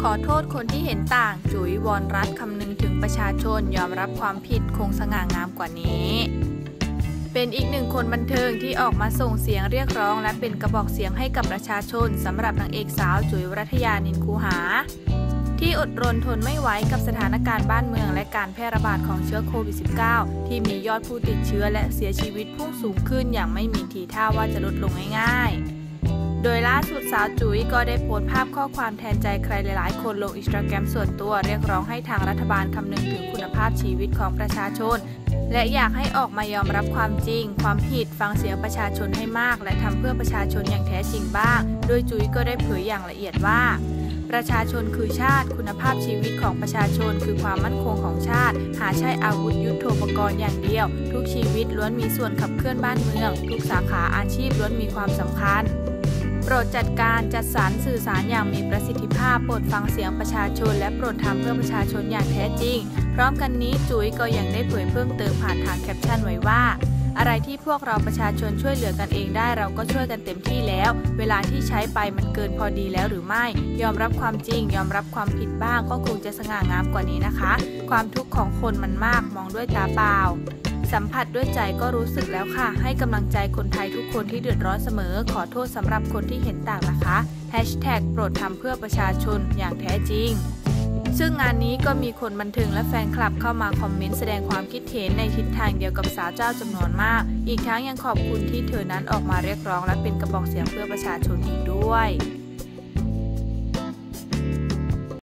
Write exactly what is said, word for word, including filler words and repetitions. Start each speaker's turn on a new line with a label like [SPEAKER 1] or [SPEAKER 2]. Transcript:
[SPEAKER 1] อโทษคนที่เห็นต่างจุ๋ยวรรัตน์คำนึงถึงประชาชนยอมรับความผิดคงสง่างามกว่านี้เป็นอีกหนึ่งคนบันเทิงที่ออกมาส่งเสียงเรียกร้องและเป็นกระบอกเสียงให้กับประชาชนสำหรับนางเอกสาวจุ๋ยวรัตยานินคูหาที่อดรนทนไม่ไหวกับสถานการณ์บ้านเมืองและการแพร่ระบาดของเชื้อโควิด สิบเก้า ที่มียอดผู้ติดเชื้อและเสียชีวิตพุ่งสูงขึ้นอย่างไม่มีทีท่าว่าจะลดลงง่ายๆโดยล่าสุดสาวจุ๋ยก็ได้โพสต์ภาพข้อความแทนใจใครหลายๆคนลงอินสตาแกรมส่วนตัวเรียกร้องให้ทางรัฐบาลคำนึงถึงคุณภาพชีวิตของประชาชนและอยากให้ออกมายอมรับความจริงความผิดฟังเสียงประชาชนให้มากและทำเพื่อประชาชนอย่างแท้จริงบ้างโดยจุ๋ยก็ได้เผยอย่างละเอียดว่าประชาชนคือชาติคุณภาพชีวิตของประชาชนคือความมั่นคงของชาติหาใช่อาวุธยุทโธปกรณ์อย่างเดียวทุกชีวิตล้วนมีส่วนขับเคลื่อนบ้านเมืองทุกสาขาอาชีพล้วนมีความสำคัญโปรดจัดการจัดสรรสื่อสารอย่างมีประสิทธิภาพโปรดฟังเสียงประชาชนและโปรดทำเพื่อประชาชนอย่างแท้จริงพร้อมกันนี้จุ๋ยก็ยังได้เผยเพิ่มเติมผ่านทางแคปชั่นไว้ว่าอะไรที่พวกเราประชาชนช่วยเหลือกันเองได้เราก็ช่วยกันเต็มที่แล้วเวลาที่ใช้ไปมันเกินพอดีแล้วหรือไม่ยอมรับความจริงยอมรับความผิดบ้างก็คงจะสง่างามกว่านี้นะคะความทุกข์ของคนมันมากมองด้วยตาเปล่าสัมผัสด้วยใจก็รู้สึกแล้วค่ะให้กำลังใจคนไทยทุกคนที่เดือดร้อนเสมอขอโทษสำหรับคนที่เห็นต่างนะคะแฮชแท็กโปรดทำเพื่อประชาชนอย่างแท้จริงซึ่งงานนี้ก็มีคนบันเทิงและแฟนคลับเข้ามาคอมเมนต์แสดงความคิดเห็นในทิศทางเดียวกับสาวเจ้าจำนวนมากอีกทั้งยังขอบคุณที่เธอนั้นออกมาเรียกร้องและเป็นกระบอกเสียงเพื่อประชาชนอีกด้วย